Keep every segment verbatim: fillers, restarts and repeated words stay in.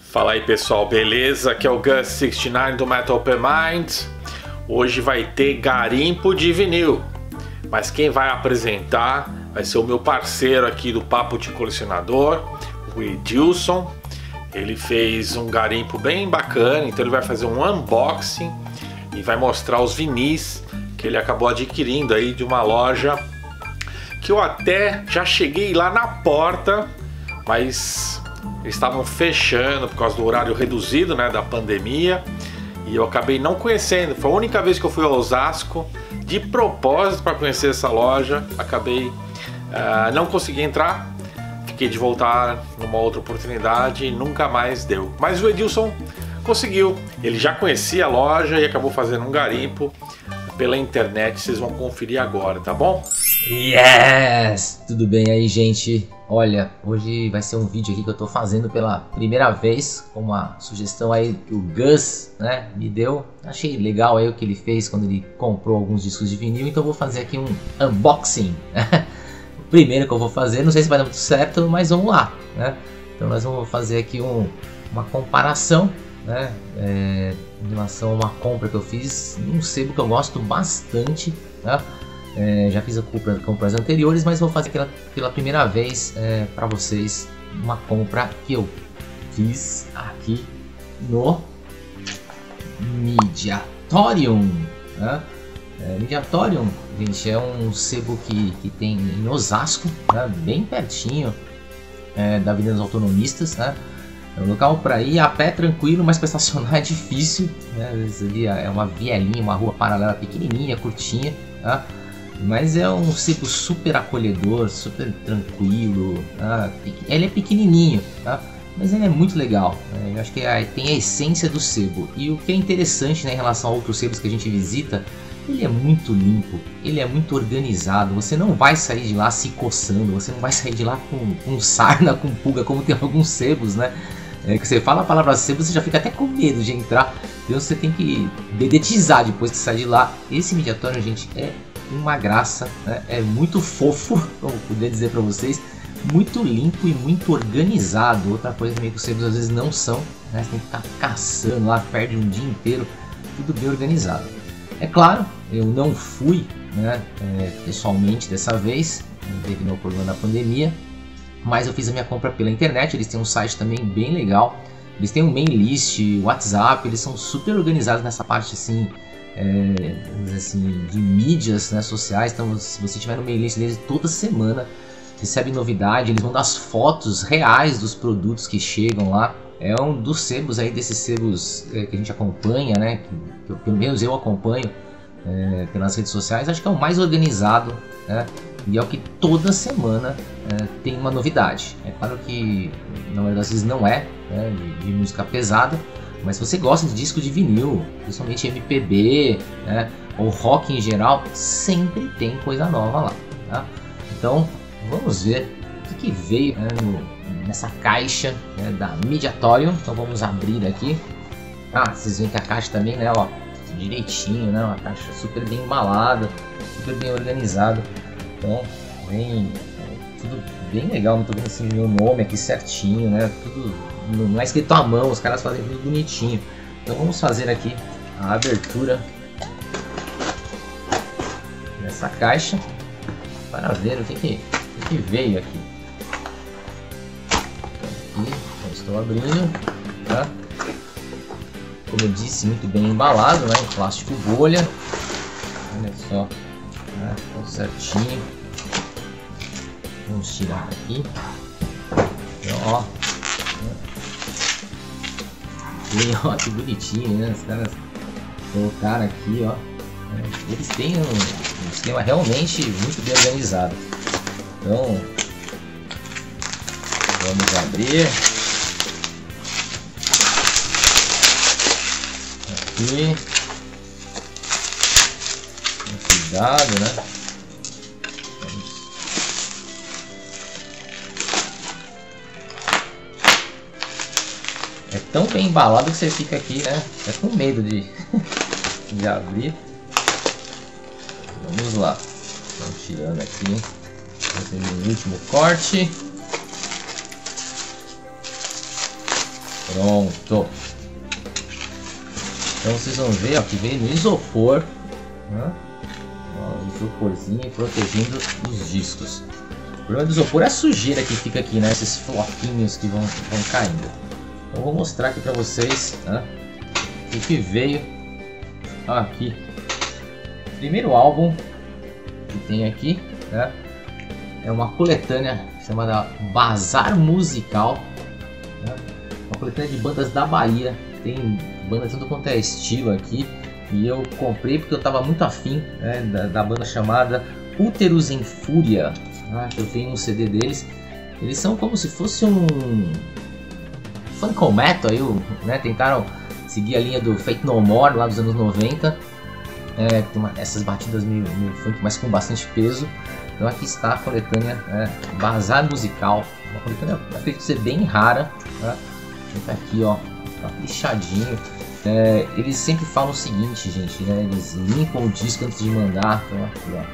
Fala aí pessoal, beleza? Aqui é o Gus sessenta e nove do Metal Open Minds. Hoje vai ter garimpo de vinil, mas quem vai apresentar vai ser o meu parceiro aqui do Papo de Colecionador, o Edilson. Ele fez um garimpo bem bacana, então ele vai fazer um unboxing e vai mostrar os vinis que ele acabou adquirindo aí de uma loja que eu até já cheguei lá na porta, mas eles estavam fechando por causa do horário reduzido, né, da pandemia, e eu acabei não conhecendo. Foi a única vez que eu fui ao Osasco de propósito para conhecer essa loja. Acabei uh, não consegui entrar, fiquei de voltar numa outra oportunidade e nunca mais deu. Mas o Edilson conseguiu, ele já conhecia a loja e acabou fazendo um garimpo pela internet. Vocês vão conferir agora, tá bom? Yes! Tudo bem aí, gente? Olha, hoje vai ser um vídeo aqui que eu tô fazendo pela primeira vez, com uma sugestão aí que o Gus, né, me deu. Achei legal aí o que ele fez quando ele comprou alguns discos de vinil, então eu vou fazer aqui um unboxing. O primeiro que eu vou fazer, não sei se vai dar muito certo, mas vamos lá, né? Então nós vamos fazer aqui um, uma comparação, né, é, em relação a uma compra que eu fiz num sebo que eu gosto bastante, né? É, já fiz a compra, compras anteriores, mas vou fazer pela, pela primeira vez é, para vocês uma compra que eu fiz aqui no Mediatorium, né? É, Mediatorium, gente, é um sebo que, que tem em Osasco, né? Bem pertinho é, da Avenida dos Autonomistas, né? É um local para ir a pé tranquilo, mas para estacionar é difícil, né? Ali é uma vielinha, uma rua paralela pequenininha, curtinha, né? Mas é um sebo super acolhedor, super tranquilo, tá? Ele é pequenininho, tá? Mas ele é muito legal, né? Eu acho que é, tem a essência do sebo. E o que é interessante, né, em relação a outros sebos que a gente visita, ele é muito limpo, ele é muito organizado. Você não vai sair de lá se coçando, você não vai sair de lá com, com sarna, com pulga, como tem alguns sebos, né? É que você fala a palavra sebo, você já fica até com medo de entrar. Então você tem que dedetizar depois que sair de lá. Esse Mediatorium, gente, é uma graça, né? É muito fofo, como eu poderia dizer para vocês, muito limpo e muito organizado. Outra coisa também que os sebos às vezes não são, né? Você tem que ficar caçando lá, perde um dia inteiro, tudo bem organizado. É claro, eu não fui, né, é, pessoalmente dessa vez, devido ao problema da pandemia, mas eu fiz a minha compra pela internet. Eles têm um site também bem legal, eles têm um mail list, WhatsApp, eles são super organizados nessa parte assim, É, assim, de mídias, né, sociais. Então se você tiver no mail list deles, toda semana recebe novidade, eles vão dar as fotos reais dos produtos que chegam lá. É um dos sebos aí, desses sebos é, que a gente acompanha, né, que, que eu, pelo menos eu acompanho é, pelas redes sociais, acho que é o mais organizado, né, e é o que toda semana é, tem uma novidade. É claro que na maioria das vezes não é, né, de, de música pesada, mas se você gosta de disco de vinil, principalmente M P B, né, ou rock em geral, sempre tem coisa nova lá, tá? Então vamos ver o que, que veio, né, no, nessa caixa, né, da Mediatorium. Então vamos abrir aqui. Ah, vocês veem que a caixa também, né, ó, direitinho, né, uma caixa super bem embalada, super bem organizada. Então vem é, tudo bem legal. Não tô vendo assim meu nome aqui certinho, né, tudo não é escrito à mão, os caras fazem tudo bonitinho. Então vamos fazer aqui a abertura dessa caixa para ver o que, que, o que, que veio aqui. Aqui, eu estou abrindo, tá? Como eu disse, muito bem embalado, né, em plástico bolha. Olha só, né, tudo certinho. Vamos tirar aqui. Então, ó. E ó, que bonitinho, né? Os caras colocaram aqui, ó. Eles têm um, um esquema realmente muito bem organizado. Então, vamos abrir. Aqui. Com cuidado, né? É tão bem embalado que você fica aqui, né? É com medo de, de abrir. Vamos lá. Estamos tirando aqui. Fazendo o último corte. Pronto. Então vocês vão ver, ó, que veio no isopor, né? Ó, isoporzinho protegendo os discos. O problema do isopor é a sujeira que fica aqui, né? Esses floquinhos que vão, vão caindo. Então eu vou mostrar aqui pra vocês, né? O que veio aqui. Primeiro álbum que tem aqui, né? É uma coletânea chamada Bazar Musical, né? Uma coletânea de bandas da Bahia. Tem banda tudo quanto é estilo aqui. E eu comprei porque eu tava muito afim, né, da, da banda chamada Úteros em Fúria. Ah, eu tenho um C D deles. Eles são como se fosse um Funko Metal aí, né? Tentaram seguir a linha do Faith No More lá dos anos noventa. É, tem uma, essas batidas meio, meio funk, mas com bastante peso. Então aqui está a coletânea, é, Bazar Musical. Uma coletânea, acredito ser bem rara, tá? Tá aqui, ó, tá lixadinho. É, eles sempre falam o seguinte, gente, né? Eles limpam o disco antes de mandar. Então aqui, ó.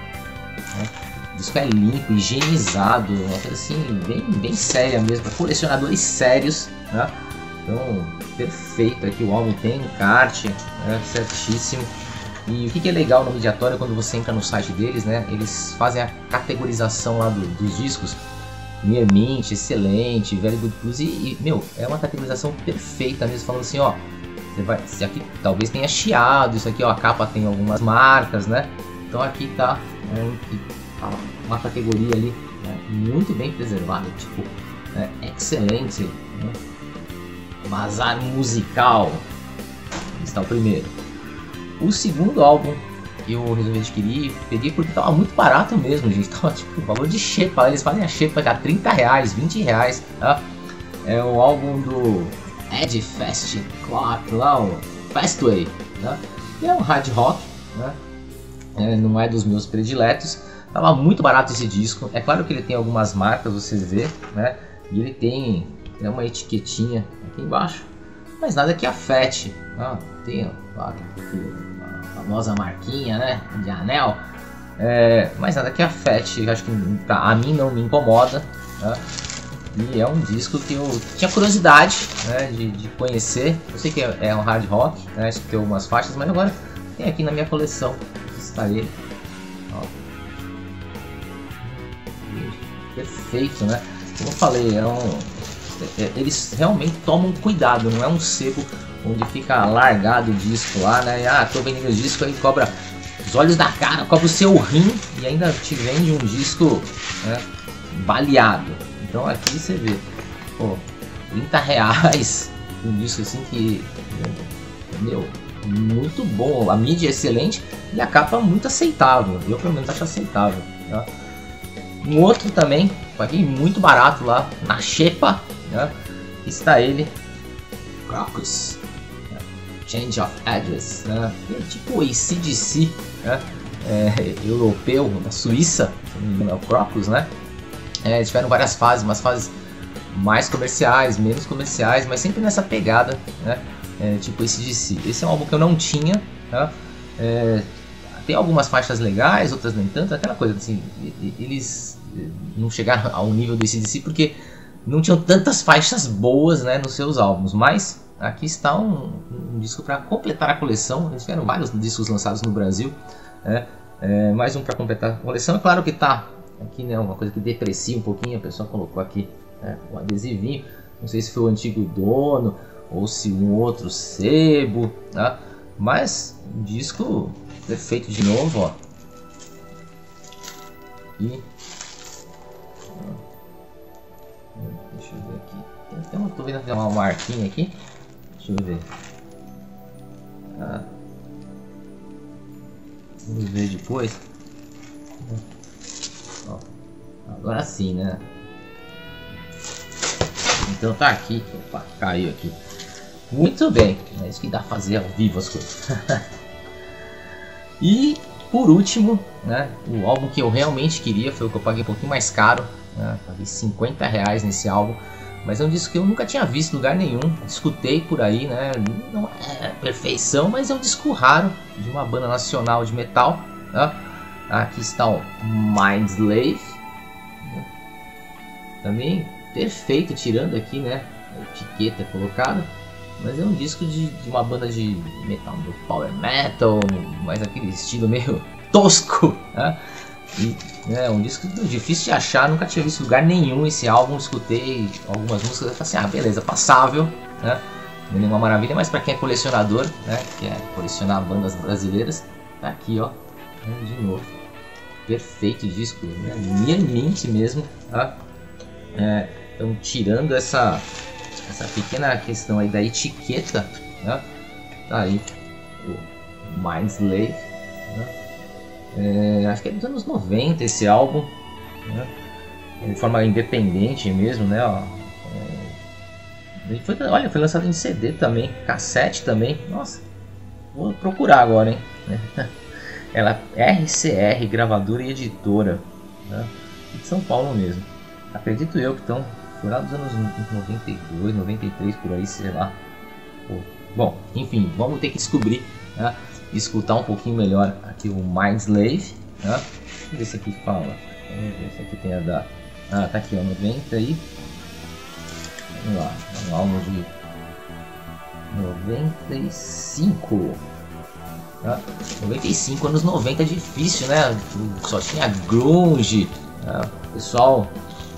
É. O disco é limpo, higienizado, uma coisa assim, bem, bem séria mesmo, para colecionadores sérios, né? Então, perfeito aqui, o álbum tem encarte, né? Certíssimo. E o que, que é legal no Mediatório, quando você entra no site deles, né? Eles fazem a categorização lá do, dos discos, Near Mint, excelente, Very Good Plus, e, e, meu, é uma categorização perfeita mesmo, falando assim, ó, você vai, isso aqui talvez tenha chiado, isso aqui, ó, a capa tem algumas marcas, né? Então aqui tá, né, uma categoria ali, né, muito bem preservada, tipo, né, excelente, né? Bazar Musical, está o primeiro. O segundo álbum eu resolvi adquirir, peguei porque tava muito barato mesmo, gente, tava tipo o valor de xepa, eles fazem a xepa a trinta reais, vinte reais, tá? É o álbum do Ed Fast Clock, lá o Fastway, tá? E é um hard rock, né? É, não é dos meus prediletos. Tava muito barato esse disco. É claro que ele tem algumas marcas, você vê, né? E ele tem é uma etiquetinha aqui embaixo, mas nada que afete. Ah, tem ó, a famosa marquinha, né? De anel. É, mas nada que afete. Eu acho que pra, a mim não me incomoda. Tá? E é um disco que eu tinha curiosidade, né, de, de conhecer. Eu sei que é, é um hard rock, né? Escutei algumas faixas, mas agora tem aqui na minha coleção. Está ele. Ó. Perfeito, né? Como eu falei, é um, é, eles realmente tomam cuidado, não é um sebo onde fica largado o disco lá, né? Ah, tô vendendo o disco, aí cobra os olhos da cara, cobra o seu rim e ainda te vende um disco, né, baleado. Então aqui você vê, pô, trinta reais, um disco assim que, meu, muito bom, a mídia é excelente e a capa muito aceitável, eu pelo menos acho aceitável, tá? Um outro também, aqui muito barato lá, na xepa, né? Está ele, Crocus, né? Change of Address, né? É tipo o A C D C, né? É, europeu, da Suíça, é o Crocus, né? É, tiveram várias fases, umas fases mais comerciais, menos comerciais, mas sempre nessa pegada, né? É, tipo A C D C. Esse é um álbum que eu não tinha, tá? É, tem algumas faixas legais, outras nem tanto, aquela coisa assim, eles não chegaram ao nível do A C D C porque não tinham tantas faixas boas, né, nos seus álbuns, mas aqui está um, um disco para completar a coleção. Eles tiveram vários discos lançados no Brasil, né? É, mais um para completar a coleção. É claro que tá aqui, né, uma coisa que deprecia um pouquinho, a pessoa colocou aqui, né, o adesivinho, não sei se foi o antigo dono ou se um outro sebo, tá? Mas o disco perfeito de novo, ó. E deixa eu ver aqui. Tem até uma, tô vendo até uma marquinha aqui. Deixa eu ver. Ah. Vamos ver depois. Ó. Agora sim, né? Então tá aqui. Opa, caiu aqui. Muito bem. É isso que dá pra fazer ao vivo as coisas. E por último, né, o álbum que eu realmente queria foi o que eu paguei um pouquinho mais caro, né, paguei cinquenta reais nesse álbum, mas é um disco que eu nunca tinha visto em lugar nenhum, escutei por aí, né, não é perfeição, mas é um disco raro de uma banda nacional de metal, né? Aqui está o Mindslave, também perfeito, tirando aqui, né, etiqueta colocada, mas é um disco de, de uma banda de metal, do power metal, mas aquele estilo meio tosco, né? E é um disco difícil de achar, nunca tinha visto em lugar nenhum esse álbum, escutei algumas músicas e falei assim, ah, beleza, passável, né? Não é nenhuma maravilha, mas para quem é colecionador, né, que é colecionar bandas brasileiras, tá aqui, ó, de novo, perfeito disco, né? Near mint mesmo, tá? É, então tirando essa essa pequena questão aí da etiqueta, né? Tá aí o Mindslave, né? É, acho que é dos anos noventa esse álbum, né? De forma independente mesmo, né? Ó, é, ele foi, olha, foi lançado em C D também, cassete também. Nossa, vou procurar agora, hein? Ela é R C R, gravadora e editora, né? De São Paulo mesmo. Acredito eu que estão foi lá dos anos noventa e dois, noventa e três, por aí, sei lá. Pô. Bom, enfim, vamos ter que descobrir, né? Escutar um pouquinho melhor aqui o Mindslave, né? Vamos ver se aqui fala. Vamos ver se aqui tem a da. Ah, tá aqui, ó, noventa e. Vamos lá, é um álbum de noventa e cinco. Tá? noventa e cinco, anos noventa é difícil, né? Só tinha grunge, né? O pessoal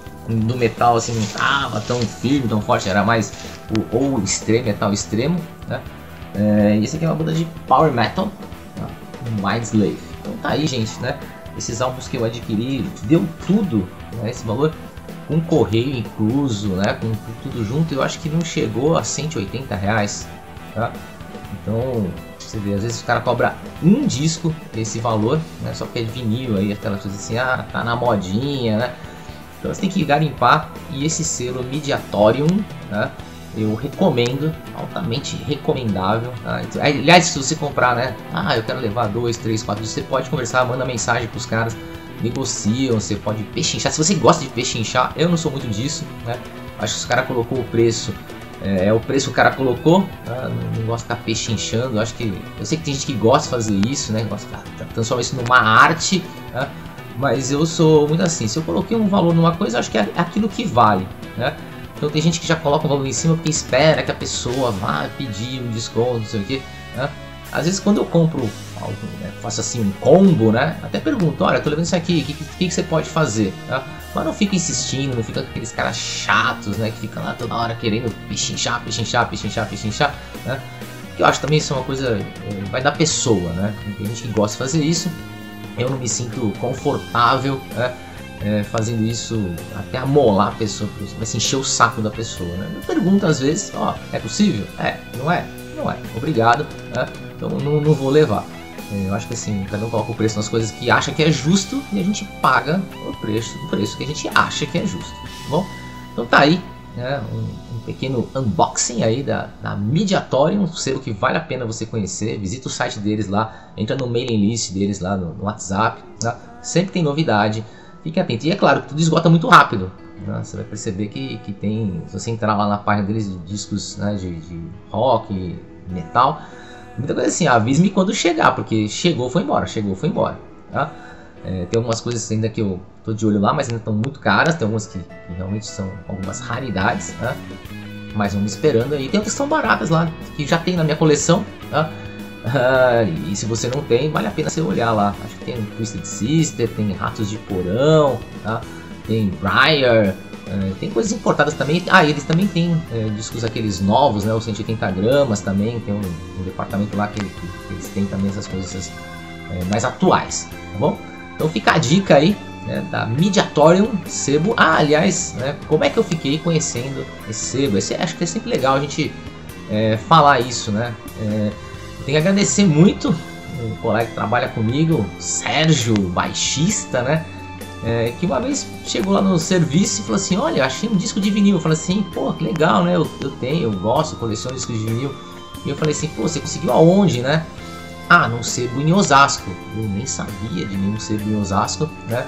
do metal assim não tava tão firme, tão forte, era mais o ou extremo, metal extremo, né? É, e esse aqui é uma banda de power metal, tá? Mindslave. Então tá aí, gente, né? Esses álbuns que eu adquiri, deu tudo, né? Esse valor com correio incluso, né? Com tudo junto, eu acho que não chegou a cento e oitenta reais, tá? Então, você vê, às vezes o cara cobra um disco esse valor, né? Só que é vinil aí, aquela coisa assim, ah, tá na modinha, né? Então você tem que garimpar, e esse selo Mediatorium, né? Eu recomendo, altamente recomendável, tá? Aliás, se você comprar, né? Ah, eu quero levar dois, três, quatro, você pode conversar, manda mensagem pros caras, negociam, você pode pechinchar. Se você gosta de pechinchar, eu não sou muito disso, né? Acho que se o cara colocou o preço, é, é o preço que o cara colocou, tá? Não, não gosto de ficar pechinchando. Acho que, eu sei que tem gente que gosta de fazer isso, né? Gosta de transformar isso numa arte, tá? Mas eu sou muito assim, se eu coloquei um valor numa coisa, acho que é aquilo que vale, né? Então tem gente que já coloca um valor em cima porque espera que a pessoa vá pedir um desconto, não sei o que, né? Às vezes quando eu compro algo, né, faço assim um combo, né? Até pergunto, olha, tô levando isso aqui, o que, que, que você pode fazer? Né? Mas não fica insistindo, não fica com aqueles caras chatos, né? Que ficam lá toda hora querendo pechinchar, pechinchar, pechinchar, pechinchar, né? Que eu acho também isso é uma coisa, vai da pessoa, né? Tem gente que gosta de fazer isso, eu não me sinto confortável, né? É, fazendo isso até amolar a pessoa, vai se encher o saco da pessoa, né? Eu pergunto às vezes, ó, é possível? É, não é? Não é, obrigado, né? Então não, não vou levar. É, eu acho que assim, cada um coloca o preço nas coisas que acha que é justo e a gente paga o preço, o preço que a gente acha que é justo, tá bom? Então tá aí, né, um, um pequeno unboxing aí da, da Mediatorium, um selo que vale a pena você conhecer. Visita o site deles lá, entra no mailing list deles lá no, no WhatsApp, tá? Sempre tem novidade. Fique atento. E é claro, tudo esgota muito rápido, né? Você vai perceber que, que tem, se você entrar lá na página deles de discos, né, de, de rock, metal, muita coisa assim, avise-me quando chegar, porque chegou, foi embora, chegou, foi embora, tá? É, tem algumas coisas ainda que eu tô de olho lá, mas ainda estão muito caras, tem algumas que, que realmente são algumas raridades, tá? Mas vamos esperando aí. Tem outras que são baratas lá, que já tem na minha coleção, tá? Uh, e se você não tem, vale a pena você olhar lá. Acho que tem Twisted Sister, tem Ratos de Porão, tá? Tem Briar, uh, tem coisas importadas também. Ah, eles também tem uh, discos aqueles novos, né? Os cento e oitenta gramas também, tem um, um departamento lá que, que, que eles têm também essas coisas uh, mais atuais, tá bom? Então fica a dica aí, né, da Mediatorium sebo. Ah, aliás, né, como é que eu fiquei conhecendo esse sebo? Esse, acho que é sempre legal a gente uh, falar isso, né? Uh, Tenho que agradecer muito o colega que trabalha comigo, Sérgio, baixista, né? É, que uma vez chegou lá no serviço e falou assim, olha, achei um disco de vinil. Eu falei assim, pô, que legal, né? Eu, eu tenho, eu gosto, coleciono discos de vinil. E eu falei assim, pô, você conseguiu aonde, né? Ah, num sebo em Osasco. Eu nem sabia de nenhum sebo em Osasco, né?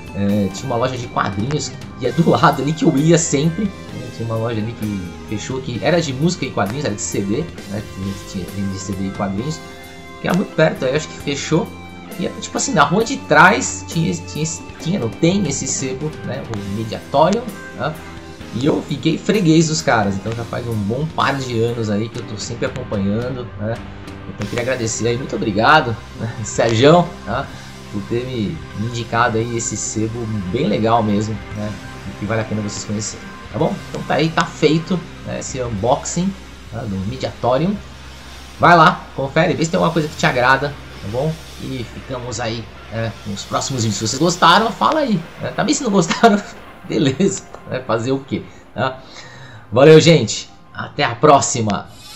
É, tinha uma loja de quadrinhos e é do lado ali que eu ia sempre, né? Tinha uma loja ali que fechou, que era de música e quadrinhos, era de C D, né? Tinha de C D e quadrinhos, que era muito perto, aí acho que fechou. E tipo assim, na rua de trás tinha, tinha, tinha não tem esse sebo, né? O Mediatorium, né? E eu fiquei freguês dos caras, então já faz um bom par de anos aí que eu tô sempre acompanhando, né? Então eu queria agradecer aí, muito obrigado, né, Sergião, tá? Por ter me indicado aí esse sebo bem legal mesmo, né? Que vale a pena vocês conhecerem, tá bom? Então tá aí, tá feito, né, esse unboxing, tá, do Mediatorium. Vai lá, confere, vê se tem alguma coisa que te agrada, tá bom? E ficamos aí, né, nos próximos vídeos. Se vocês gostaram, fala aí, né? Também se não gostaram, beleza, vai fazer o quê? Tá? Valeu, gente, até a próxima!